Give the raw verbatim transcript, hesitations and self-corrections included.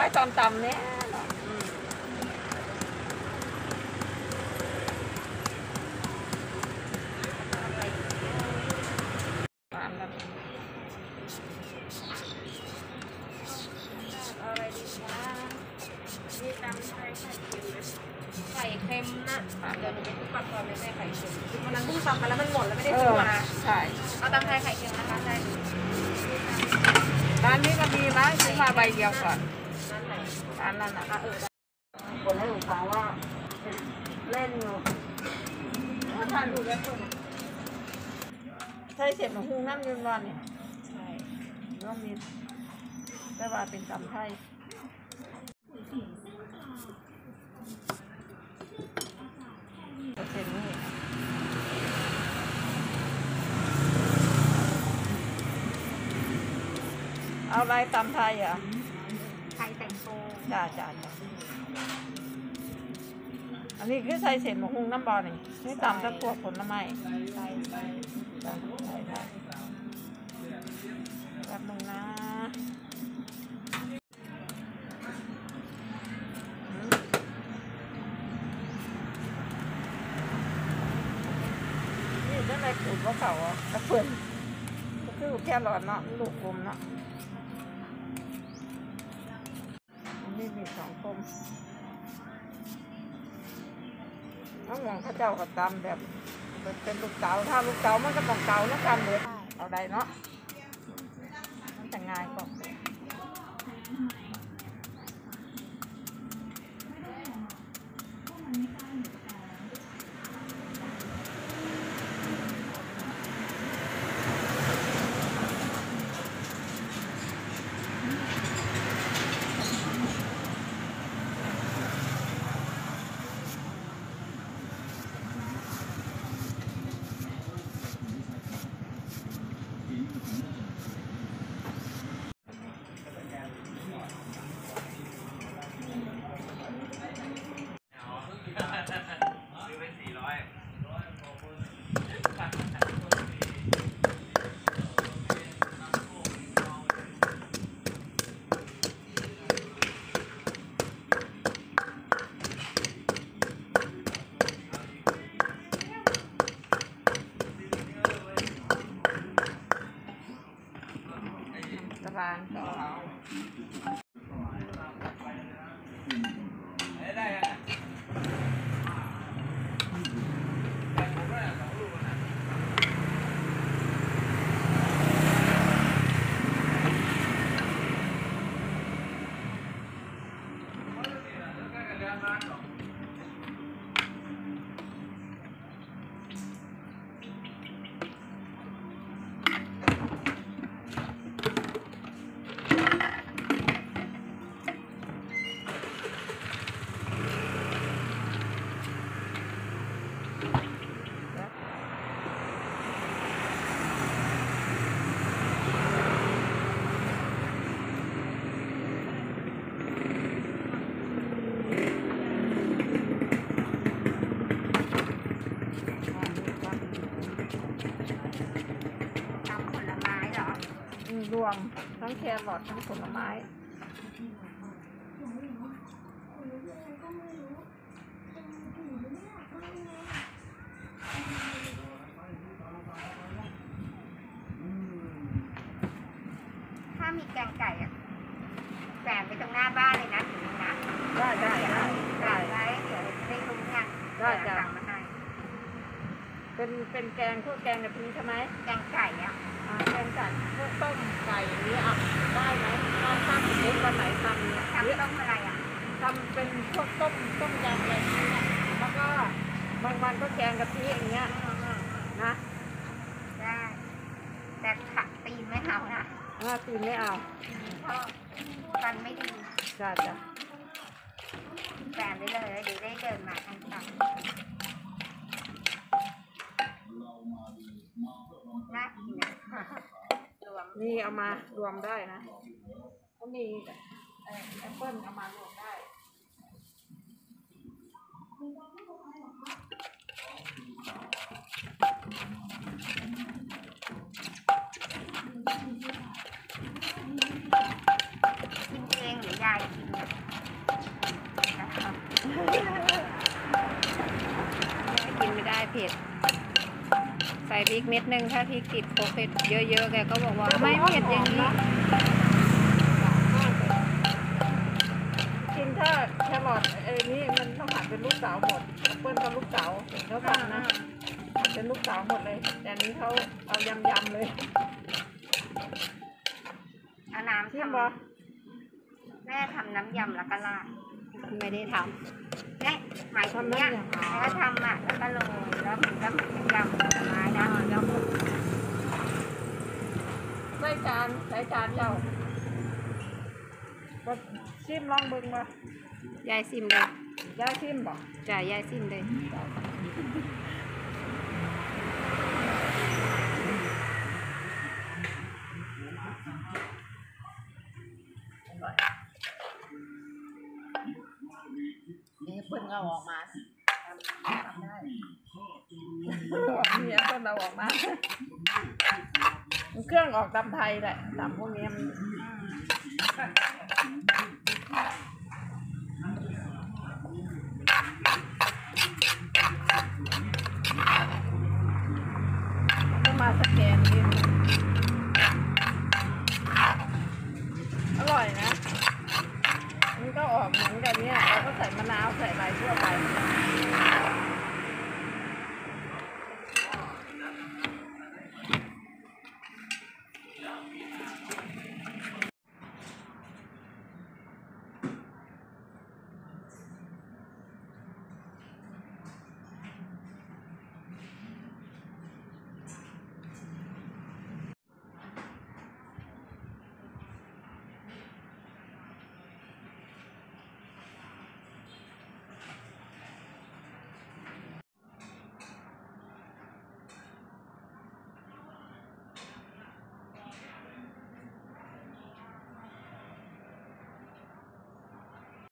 ว้ตอนตำเนี่ยอะไรดีคะมีตำไทยไข่เค็มนะเดี๋ยวหนูไปทุกปักก่อนไม่ใช่ไข่เค็มวันนั้นเพิ่งทำมาแล้วมันหมดแล้วไม่ได้ซื้อมาใช่เอาตำไทยไข่เค็มนะคะใช่ร้านนี้ก็มีนะซื้อมาใบเดียวก่อนร้านไหนร้านนั้นนะเออคนให้หนูฟังว่าเล่นอยู่ทานดูแล้วคนใช่เสร็จหนูหุ้งน้ำยืนวันเนี่ยใช่ก็มีแต่ว่าเป็นตำไทยเป็นนี่เอาอะไรตำไทยอ่ะไข่แต่งโตจ้าจ้าจ้าอันนี้คือใส่เศษหมูหุ้งน้ำบอลนี่นี่ตำตะกั่วผลไม้ใส่ใส่ใส่ใส่ได้แบบนึงนะนี่ได้ไหมขูดว่าเขาอ่ะกระเพื่อนก็คือแค่หลอดเนาะลูกกลมเนาะนี่มีสองคมน้องหวงข้าเจ้ากับตำแบบเป็นลูกเต๋าถ้าลูกเต๋ามันก็ต้องเต๋าแล้วกันเลยเอาได้เนาะมันจะง่ายกว่าร้านก็ได้รวมทั้งแครอททั้งผลไม้ถ้ามีแกงไก่อะแฝงไปตรงหน้าบ้านเลยนะถึงนะได้ได้ได้ได้ได้เดี๋ยวได้รู้เนี่ยได้จ้ะมาให้เป็นเป็นแกงพวกแกงกะทิใช่ไหมแกงไก่อ่ะแกงไก่พวกต้มไก่นี้อ่ะได้ไหมถ้าทำสมมติวันไหนทำเนี่ยทำต้มอะไรอ่ะทำเป็นพวกต้มต้มยำอะไรนี้เนี่ยแล้วก็บางวันก็แกงกะทิอย่างเงี้ยนะได้แต่ขัดตีนไม่เอานะตีนไม่เอาเพราะฟันไม่ดีจ้าจ้ะแฝงได้เลยเดี๋ยวได้เดินมาทางฝั่งน่ากินนะนี่เอามารวมได้นะก็มีแอปเปิ้ลเอามารวมได้กินเองหรือยายกินนะนะครับกินไม่ได้เผ็ดใส่พริกเม็ดนึงถ้าพริกติดโคเผ็ดเยอะๆแกก็บอกว่าไม่เผ็ดอย่างนี้จริงถ้าแครอทไอ้นี่มันต้องหั่นเป็นลูกสาวหมดแอปเปิ้ลกับลูกสาวเห็นเขาทำนะหั่นเป็นลูกสาวหมดเลยแต่อันนี้เขาเอายำๆเลยเอาน้ำชิมทำบ่แม่ทำน้ำยำแล้วก็ราดไม่ได้ทำเนี่ยหมายถึงเนี่ยแล้วทำอ่ะแล้วก็โรยแล้วมันก็เป็นยำผลไม้นะแล้วใส่จานใส่จานเจ้าบ่ชิมลองเบิ่งบ่ยายซิมเลยย่าชิมบ่จ่ายยายซิมเลยนี่เพิ่นเอาออกมาทำได้เนี่ยเพิ่นเอาออกมาเครื่องออกตามไทยแหละตามพวกนี้มันต้องมาสแกนกินอร่อยนะมันก็ออกเหมือนกันเนี่ยเราก็ใส่มะนาวใส่อะไรทั่วไป